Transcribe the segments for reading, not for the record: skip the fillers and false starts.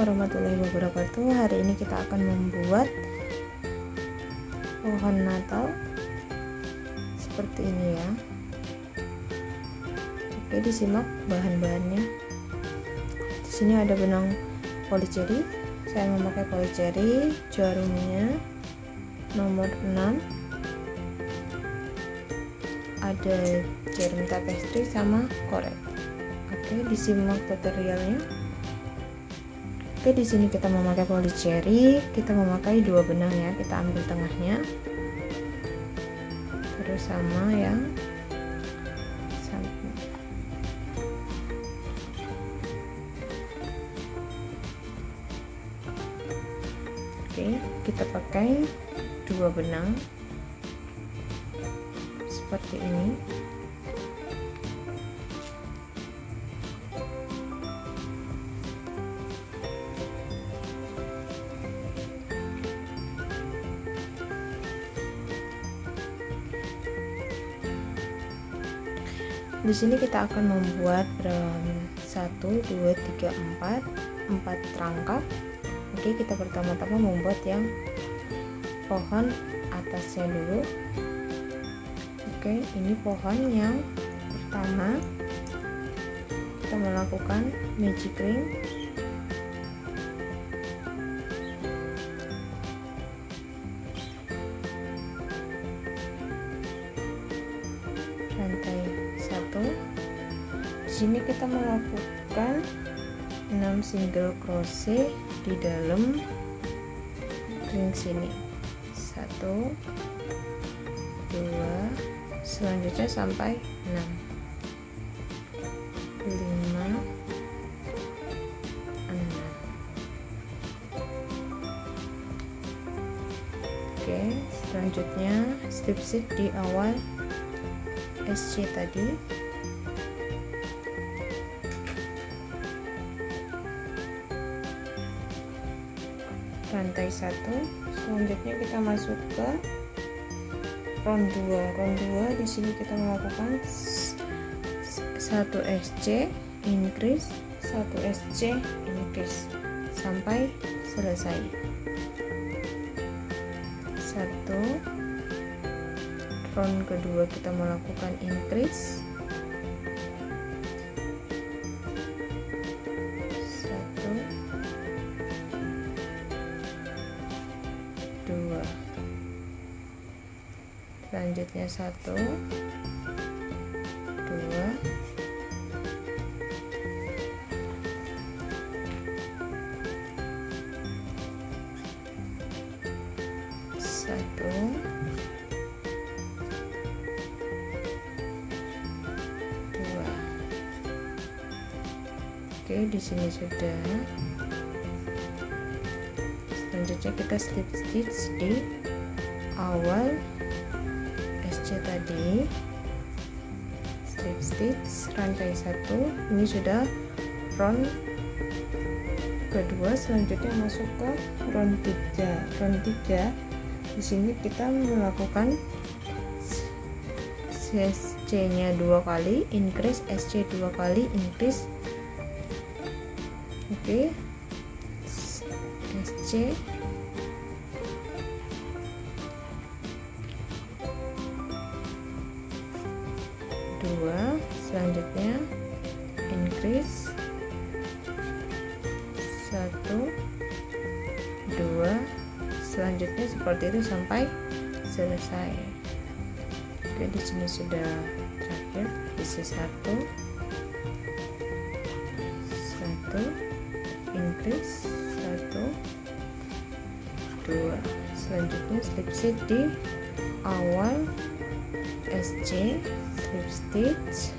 warahmatullahi wabarakatuh. Hari ini kita akan membuat pohon Natal seperti ini ya. Oke, disimak bahan-bahannya. Di sini ada benang polycherry. Saya memakai polycherry, jarumnya nomor 6. Ada jarum tapestry sama korek. Oke, disimak tutorialnya. Oke, di sini kita memakai polycherry, kita memakai 2 benang ya. Kita ambil tengahnya, terus sama yang samping. Oke, kita pakai 2 benang seperti ini. Di sini kita akan membuat 1, 2, 3, 4 rangkap. Oke, kita pertama-tama membuat yang pohon atasnya dulu. Oke, ini pohon yang pertama. Kita melakukan magic ring. Rantai 1. Di sini kita melakukan 6 single crochet di dalam ring sini. 1, 2, selanjutnya sampai 6, 5, 6. Oke, selanjutnya slip stitch di awal SC tadi. Rantai 1. Selanjutnya kita masuk ke round 2. Round 2 di sini kita melakukan 1 SC increase, 1 SC increase sampai selesai. 1 round kedua kita melakukan increase, 1, 2, selanjutnya 1, 2, 1, 2. Oke, di sini sudah. Selanjutnya kita slip stitch di awal SC tadi. Slip stitch rantai 1. Ini sudah round kedua. Selanjutnya masuk ke round 3. Round 3 di sini kita melakukan SC nya 2 kali increase, SC 2 kali increase. Oke, SC 2, selanjutnya increase 1, 2, selanjutnya seperti itu sampai selesai. Oke, di sini sudah terakhir. Isi 1, increase 1, 2, selanjutnya slip stitch di awal SC, slip stitch,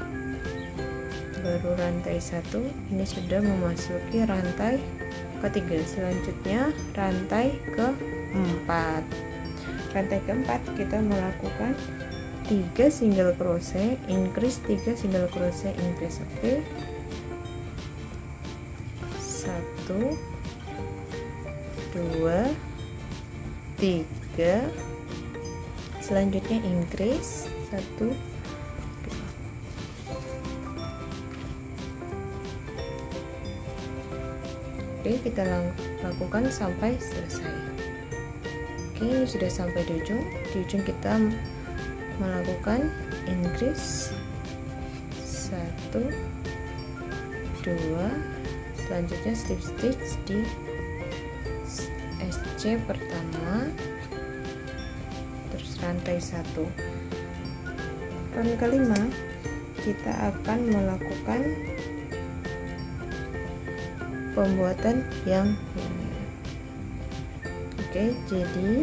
baru rantai 1. Ini sudah memasuki rantai ketiga. Selanjutnya rantai keempat. Rantai keempat kita melakukan 3 single crochet increase, 3 single crochet increase. Oke, 1, 2, 3, selanjutnya increase 1, 2. Oke, kita lakukan sampai selesai. Oke, ini sudah sampai di ujung. Di ujung kita melakukan increase 1 2, selanjutnya slip stitch di SC pertama, terus rantai 1. Round kelima kita akan melakukan pembuatan yang ini. Oke, jadi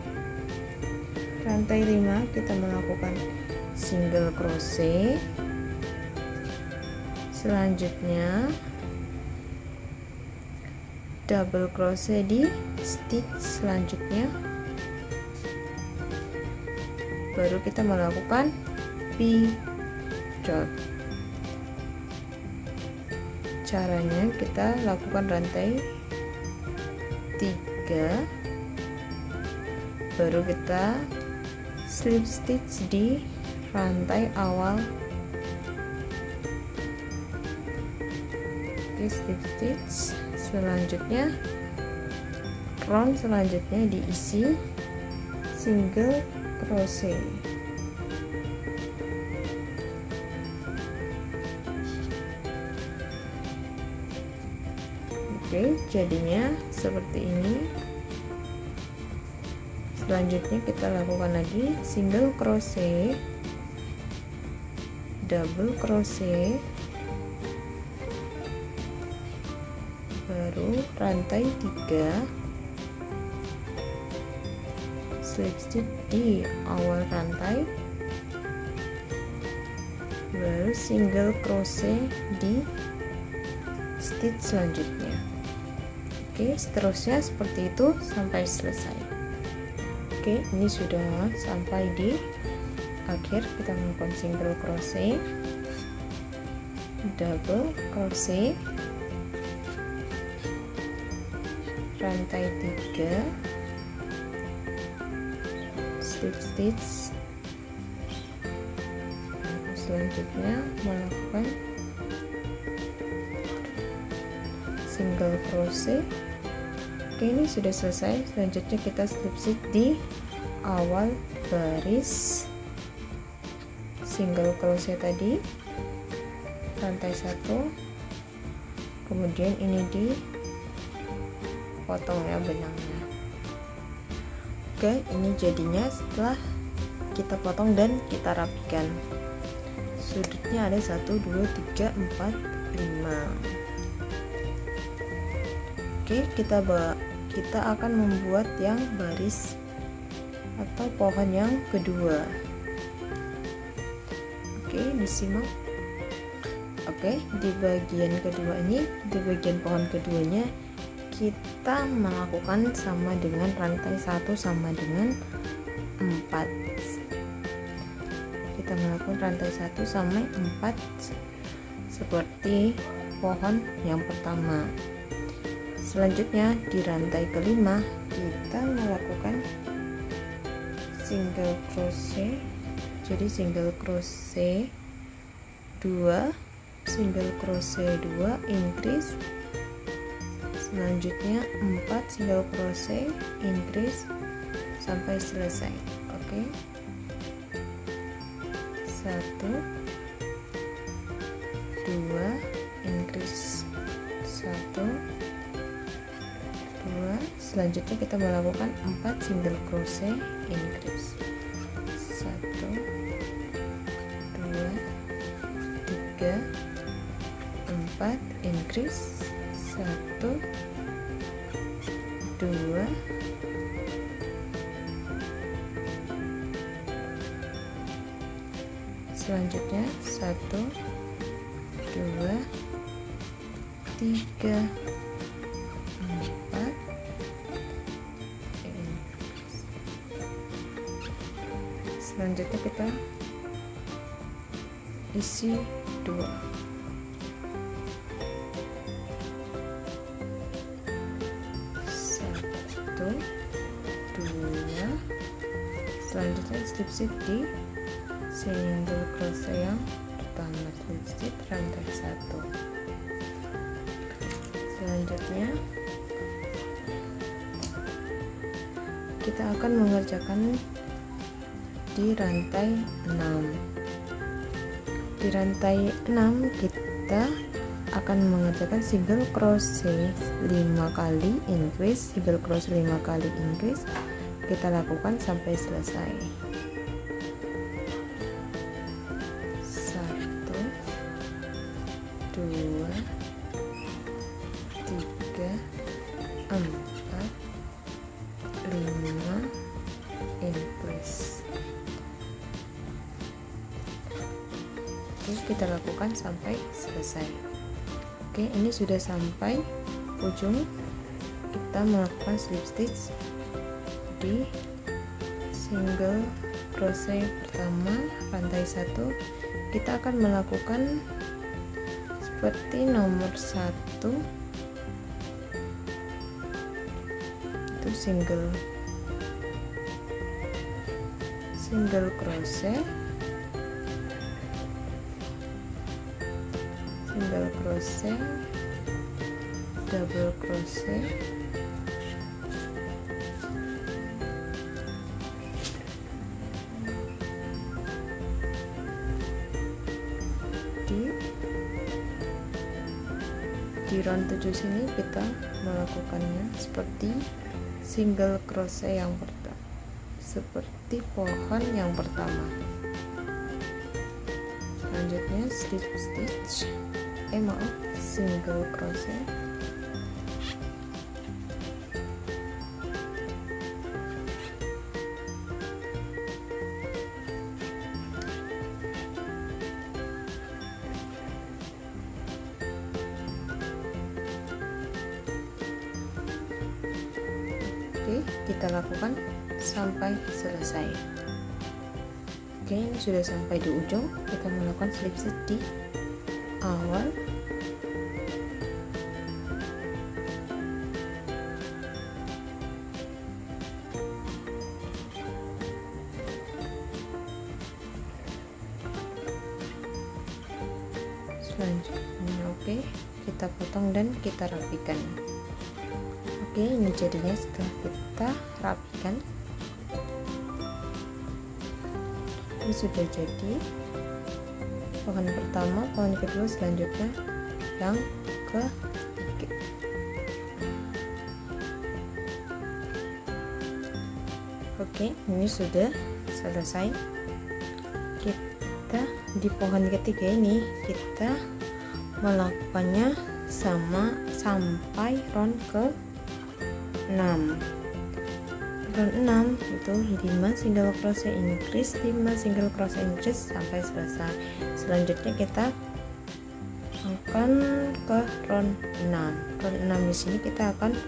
rantai 5 kita melakukan single crochet, selanjutnya double crochet di stitch selanjutnya, baru kita melakukan pijot. Caranya kita lakukan rantai 3, baru kita slip stitch di rantai awal. Oke, slip stitch, selanjutnya round selanjutnya diisi single crochet. Oke, jadinya seperti ini. Selanjutnya kita lakukan lagi single crochet, double crochet, baru rantai 3, slip stitch di awal rantai, baru single crochet di stitch selanjutnya. Oke, seterusnya seperti itu sampai selesai. Oke, ini sudah sampai di akhir. Kita melakukan single crochet, double crochet, rantai 3, slip stitch, selanjutnya melakukan single crochet. Oke, ini sudah selesai. Selanjutnya kita slip stitch di awal baris single crochet tadi, rantai 1, kemudian ini di potongnya benangnya. Oke, ini jadinya setelah kita potong dan kita rapikan. Sudutnya ada 1 2 3 4 5. Oke, kita akan membuat yang baris atau pohon yang kedua. Oke, disimak. Oke, di bagian kedua ini, di bagian pohon keduanya kita melakukan sama dengan rantai 1 sama dengan 4. Kita melakukan rantai 1 sampai 4 seperti pohon yang pertama. Selanjutnya di rantai kelima kita melakukan single crochet. Jadi single crochet 2, single crochet 2, increase, selanjutnya 4 single crochet, increase sampai selesai. Oke, 1 2, increase 1 2, selanjutnya kita melakukan 4 single crochet, increase 1 2 3 4, increase 1 2 selanjutnya 1 2 3 4, selanjutnya kita isi 2. Selanjutnya slip stitch di single crochet yang pertama, slip stitch rantai 1. Selanjutnya kita akan mengerjakan di rantai 6. Di rantai 6 kita akan mengerjakan single crochet 5 kali increase, single crochet 5 kali increase. Kita lakukan sampai selesai. 1 2 3 4 5 increase. Oke, kita lakukan sampai selesai. Oke, ini sudah sampai ujung. Kita melakukan slip stitch di single crochet pertama rantai 1. Kita akan melakukan seperti nomor 1, itu single crochet, single crochet, double crochet, di round 7 sini kita melakukannya seperti single crochet yang pertama, seperti pohon yang pertama. Selanjutnya slip stitch, single crochet, oke, kita lakukan sampai selesai. Oke, ini sudah sampai di ujung. Kita melakukan slip stitch di awal, selanjutnya oke, kita potong dan kita rapikan. Oke, ini jadinya setelah kita rapikan. Ini sudah jadi pohon pertama, pohon kedua, selanjutnya yang ketiga. Oke, ini sudah selesai. Kita di pohon ketiga ini kita melakukannya sama sampai round ke 6. Round 6 itu 5 single crochet increase, 5 single crochet increase sampai selesai. Selanjutnya kita akan ke round 6. Round 6 di sini kita akan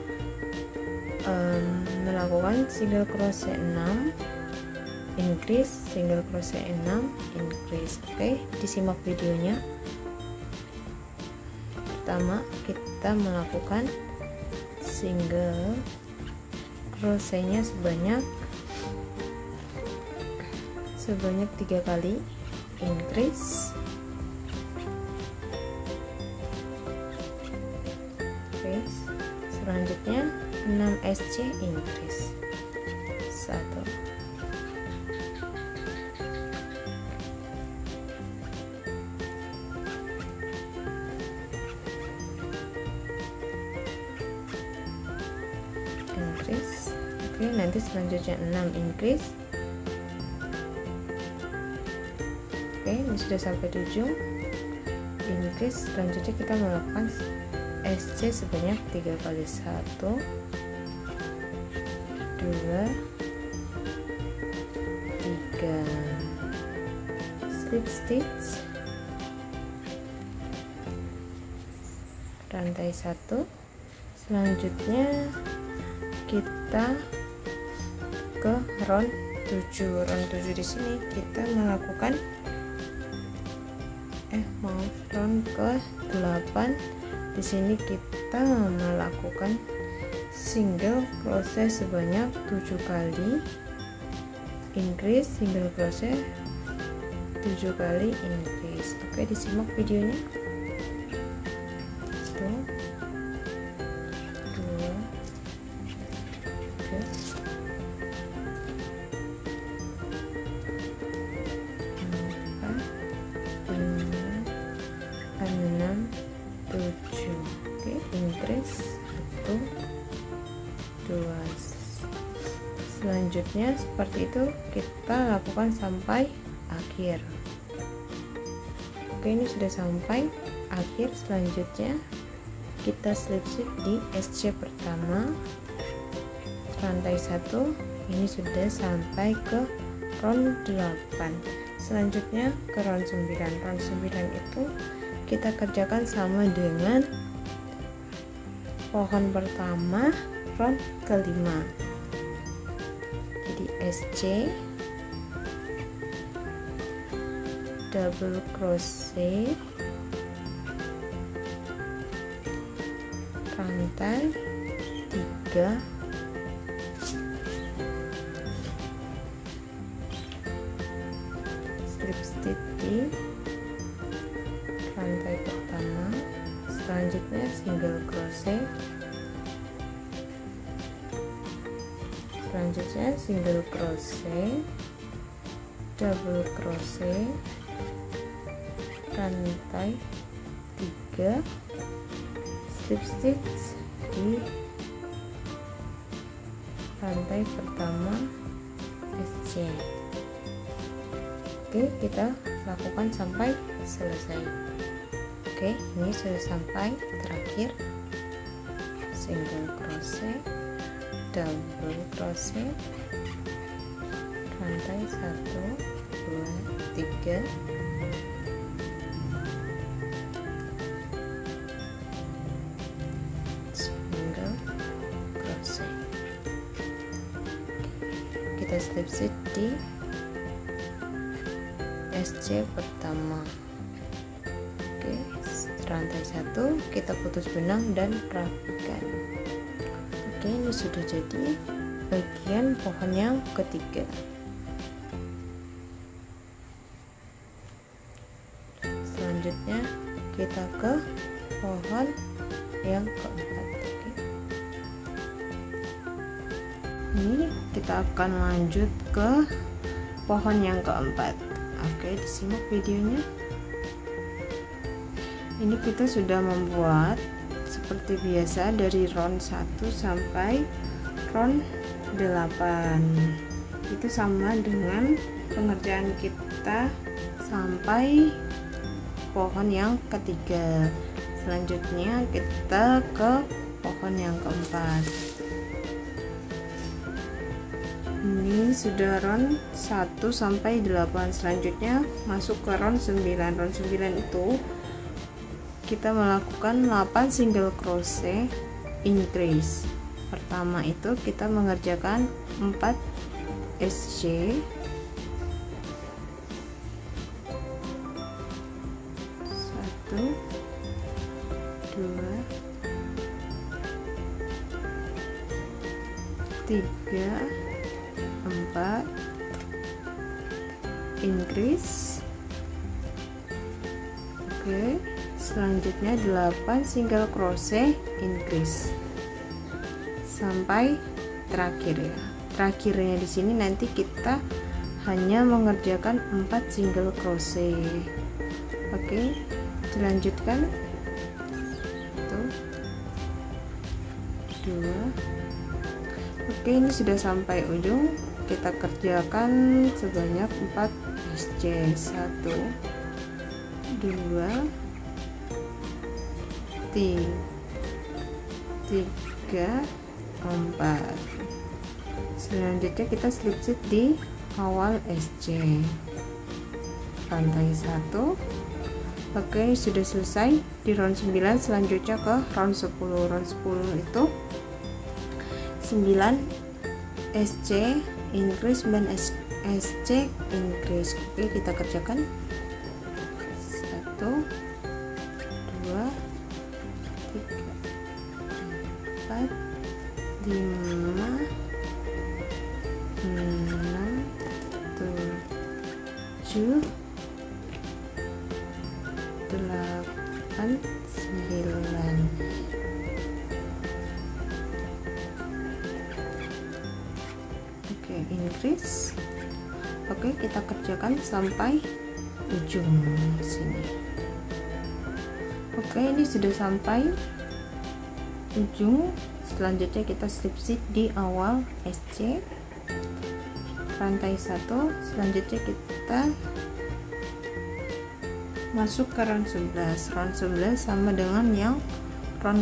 melakukan single crochet 6 increase, single crochet 6 increase. Oke, disimak videonya. Pertama kita melakukan single crochetnya sebanyak 3 kali increase, selanjutnya 6 SC increase 1, increase. Oke, nanti selanjutnya 6 increase. Oke, ini sudah sampai di ujung increase. Selanjutnya kita melakukan SC sebanyak 3 kali, 1 2 3, slip stitch rantai 1. Selanjutnya kita ke round 7. Round 7 di sini kita melakukan round ke 8. Di sini kita melakukan single crochet sebanyak 7 kali increase, single crochet 7 kali increase. Oke, disimak videonya. Tuh. Oke, increase 1 2. Selanjutnya seperti itu kita lakukan sampai akhir. Oke, ini sudah sampai akhir. Selanjutnya kita slip stitch di SC pertama rantai 1. Ini sudah sampai ke round 8. Selanjutnya ke round 9. Round 9 itu kita kerjakan sama dengan pohon pertama round kelima. Jadi SC, double crochet, rantai 3, slip stitch di rantai pertama, selanjutnya single crochet, selanjutnya single crochet, double crochet, rantai 3, slip stitch di rantai pertama SC. Oke, kita lakukan sampai selesai. Oke, ini sudah sampai terakhir. Single crochet, double crochet, rantai 1 2 3, single crochet. Kita slip stitch di SC pertama. Oke, rantai 1 kita putus benang dan rapikan. Oke, ini sudah jadi bagian pohon yang ketiga. Selanjutnya kita ke pohon yang keempat. Oke. Ini kita akan lanjut ke pohon yang keempat. Oke, disimak videonya. Ini kita sudah membuat seperti biasa dari round 1 sampai round 8. Itu sama dengan pengerjaan kita sampai pohon yang ketiga. Selanjutnya kita ke pohon yang keempat. Ini sudah round 1 sampai 8. Selanjutnya masuk ke round 9. Round 9 itu kita melakukan 8 single crochet increase. Pertama itu kita mengerjakan 4 SC, 1 2 3 4 increase. Oke, selanjutnya 8 single crochet increase sampai terakhir ya. Terakhirnya di sini nanti kita hanya mengerjakan 4 single crochet. Oke, dilanjutkan. 1 2. Oke, ini sudah sampai ujung. Kita kerjakan sebanyak 4 SC. 1 2 3 4. Selanjutnya kita slip stitch di awal SC rantai 1. Oke, sudah selesai di round 9. Selanjutnya ke round 10. Round 10 itu 9 SC increase dan SC increase. Oke, kita kerjakan 1 2 3 4 5 6 7 8 9. increase. Oke, kita kerjakan sampai ujung sini. Oke, ini sudah sampai ujung. Selanjutnya kita slip stitch di awal SC rantai 1. Selanjutnya kita masuk ke round 11. Round 11 sama dengan yang round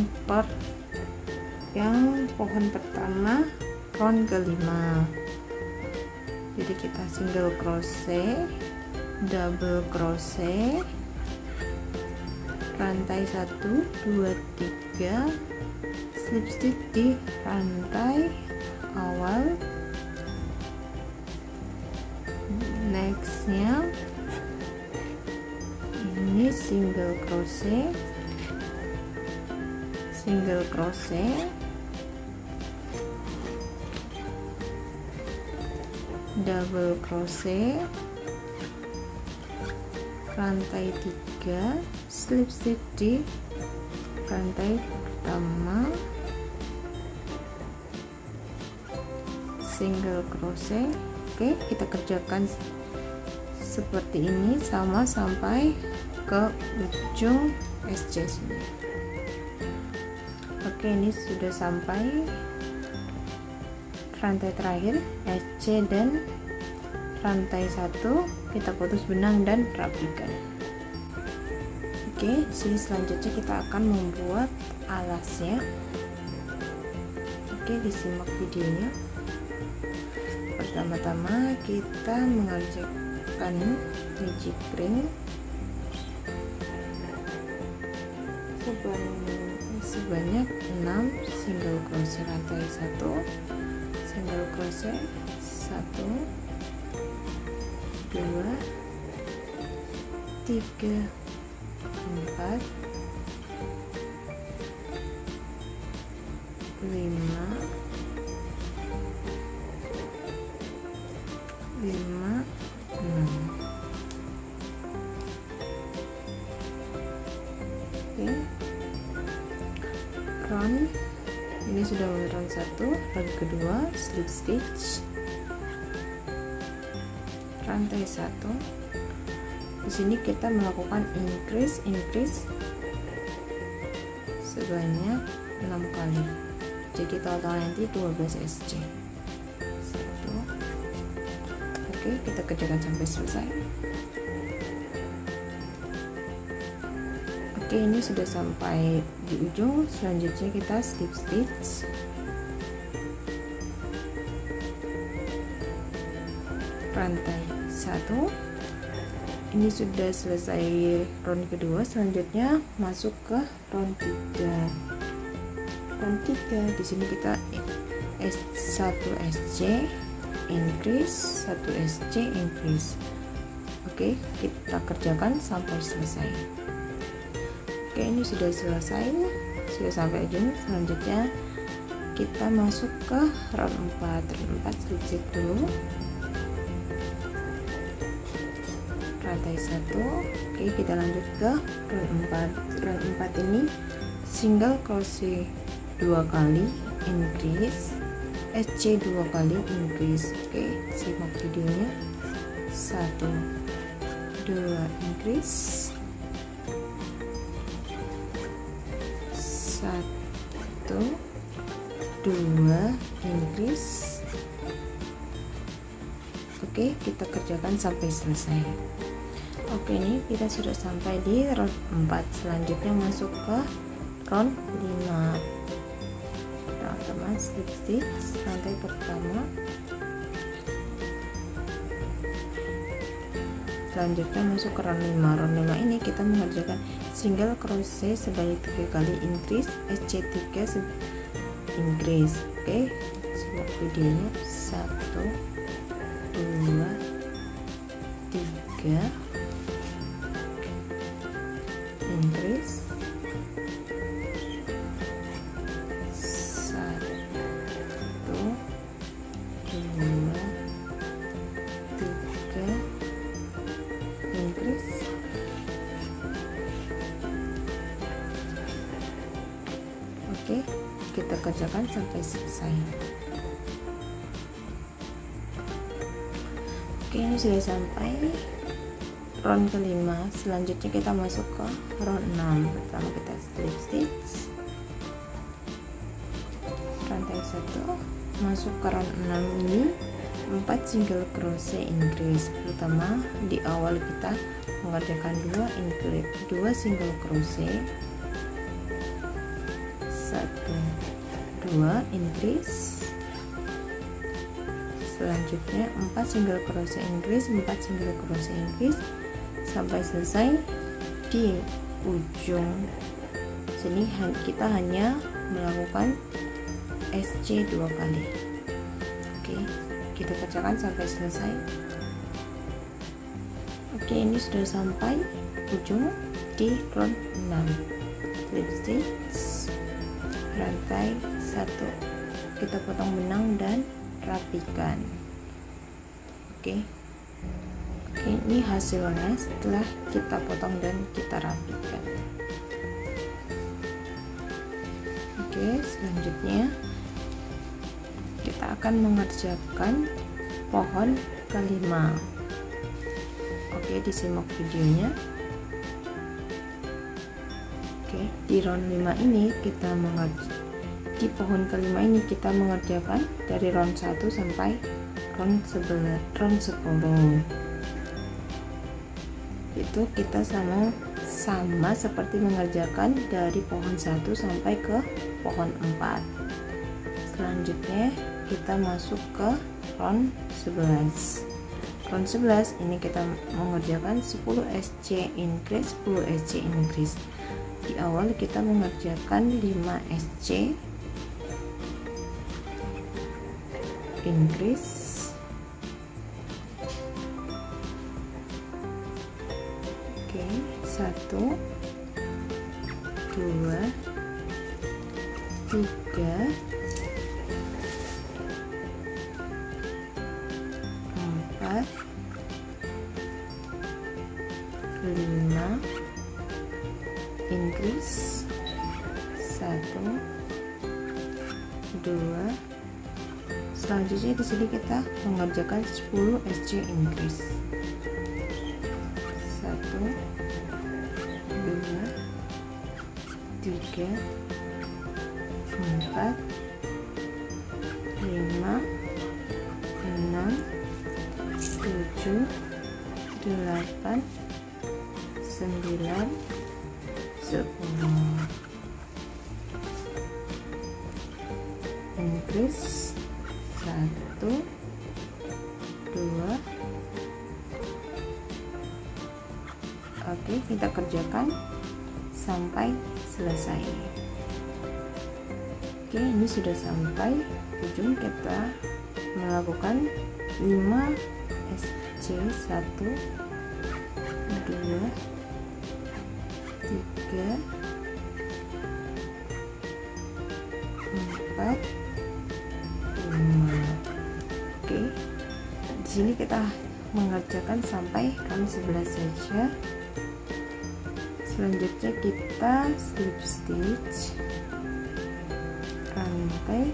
yang pohon pertama, round kelima. Jadi kita single crochet, double crochet, rantai 1 2 3, slip stitch di rantai awal. Nextnya ini single crochet, single crochet, double crochet, rantai 3, slip stitch di rantai pertama, single crochet. Oke, kita kerjakan seperti ini sama sampai ke ujung SC sini. Oke, ini sudah sampai rantai terakhir SC dan rantai 1. Kita putus benang dan rapikan. Oke, sini selanjutnya kita akan membuat alasnya. Oke, disimak videonya. Pertama-tama kita mengerjakan magic ring sebanyak 6 single crochet, rantai 1, single crochet 1 2 3 4 5 6. Oke, round ini sudah round 1. Round kedua slip stitch rantai 1. Di sini kita melakukan increase sebanyak 6 kali. Jadi total nanti 12 SC. Oke, kita kerjakan sampai selesai. Oke, ini sudah sampai di ujung. Selanjutnya kita slip stitch rantai 1. Ini sudah selesai round kedua. Selanjutnya masuk ke round 3. Round 3 di sini kita S1 SC increase, 1 SC increase. Oke, kita kerjakan sampai selesai. Oke, ini sudah selesai, sudah sampai ujung. Selanjutnya kita masuk ke round 4. Round 4 slip stitch dulu rantai 1. Oke, kita lanjut ke round 4. Round 4 ini single crochet 2 kali increase, SC 2 kali increase. Oke, simak videonya. 1 2 increase, 1 2 increase. Oke, kita kerjakan sampai selesai. Oke, ini kita sudah sampai di round 4. Selanjutnya masuk ke round 5. Teman-teman, slip stitch rantai pertama. Selanjutnya masuk ke round 5. Round 5 ini kita mengerjakan single crochet sebanyak 3 kali increase, SC 3 increase. Oke, simak videonya. 1 2 3 increase, 1 2 3 increase. Oke, kita kerjakan sampai selesai. Oke, ini sudah sampai round kelima. Selanjutnya kita masuk ke round 6. Pertama kita slip stitch, rantai 1, masuk ke round 6 ini 4 single crochet increase. Pertama di awal kita mengerjakan 2 single crochet, 1 2 increase. Selanjutnya 4 single crochet increase, 4 single crochet increase sampai selesai. Di ujung sini kita hanya melakukan SC 2 kali. Oke, kita kerjakan sampai selesai. Oke, ini sudah sampai ujung di round 6. Slip stitch, rantai 1, kita potong benang dan rapikan. Oke, ini hasilnya setelah kita potong dan kita rapikan. Oke, selanjutnya kita akan mengerjakan pohon kelima. Oke, disimak videonya. Oke, di round 5 ini kita di pohon kelima ini kita mengerjakan dari round 1 sampai round 10. Itu kita sama seperti mengerjakan dari pohon 1 sampai ke pohon 4. Selanjutnya kita masuk ke round 11. Round 11 ini kita mengerjakan 10 SC increase, 10 SC increase. Di awal kita mengerjakan 5 SC increase. Oke, 1 2 3 4 5 increase, 1 2. Selanjutnya di sini kita mengerjakan 10 SC increase. 1 2 3 4 5 6 7 8 9 10. Increase 1 2. Oke, kita kerjakan sampai selesai. Oke, ini sudah sampai ujung. Kita melakukan 5 SC, 1 2 3 4 5. Oke, di sini kita mengerjakan sampai round 11 saja. Selanjutnya kita slip stitch, rantai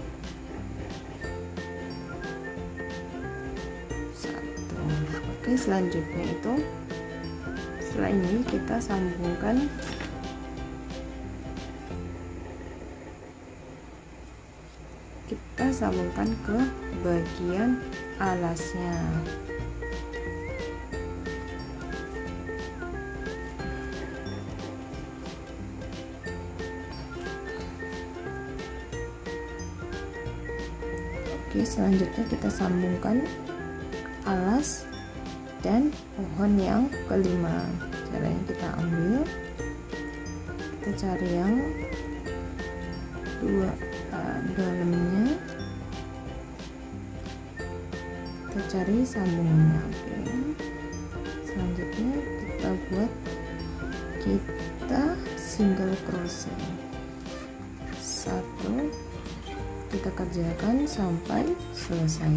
1. Oke, selanjutnya itu setelah ini kita sambungkan ke bagian alasnya. Oke, selanjutnya kita sambungkan alas dan pohon yang kelima. Caranya kita ambil, kita cari yang dalamnya, kita cari sambungannya. Oke, selanjutnya kita single crochet 1, kita kerjakan sampai selesai.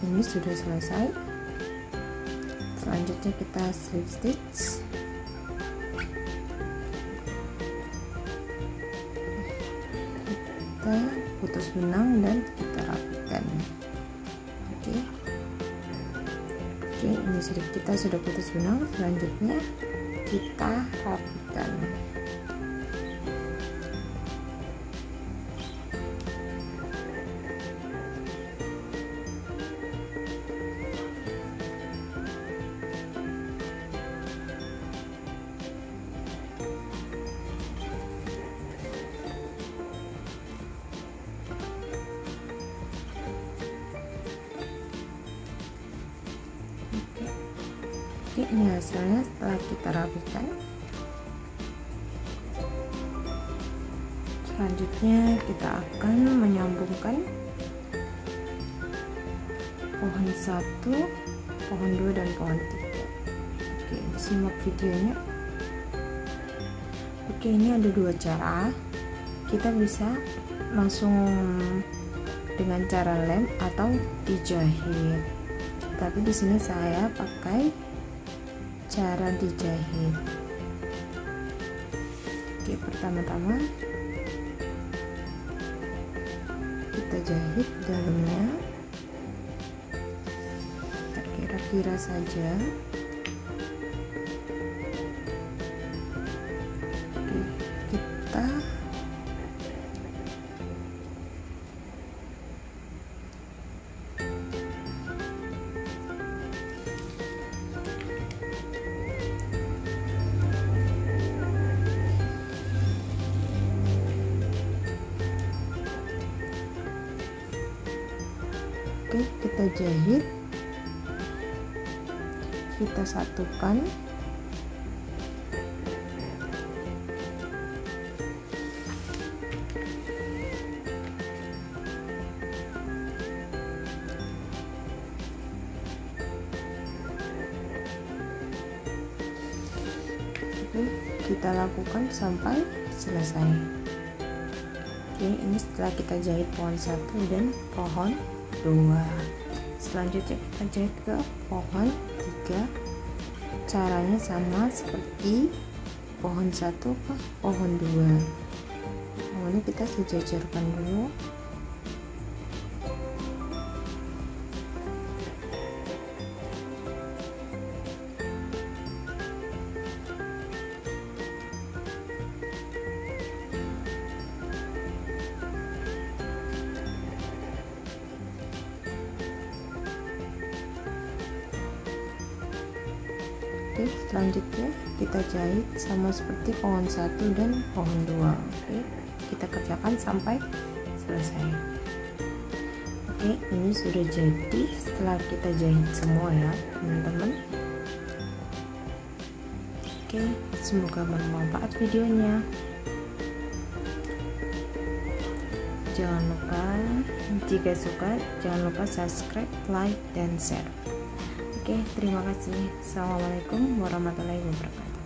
ini sudah selesai. Selanjutnya kita slip stitch. Kita putus benang dan kita rapikan. Oke, ini kita sudah putus benang. Selanjutnya kita rapikan. Ini hasilnya setelah kita rapikan. Selanjutnya kita akan menyambungkan pohon 1, pohon 2 dan pohon 3. Oke, simak videonya. Oke, ini ada 2 cara. Kita bisa langsung dengan cara lem atau dijahit. Tapi di sini saya pakai cara dijahit. Oke, pertama-tama kita jahit dalamnya, kita kira-kira saja. Oke, kita kita jahit, kita satukan. Oke, kita lakukan sampai selesai. Oke, ini setelah kita jahit pohon 1 dan pohon 2. Selanjutnya kita jahit ke pohon 3. Caranya sama seperti pohon 1 ke pohon 2. Awalnya kita sejajarkan dulu. Oke, selanjutnya kita jahit sama seperti pohon 1 dan pohon 2. Oke, kita kerjakan sampai selesai. Oke, ini sudah jadi setelah kita jahit semua ya teman-teman. Oke, semoga bermanfaat videonya. Jangan lupa, jika suka jangan lupa subscribe, like, dan share. Oke, terima kasih. Assalamualaikum warahmatullahi wabarakatuh.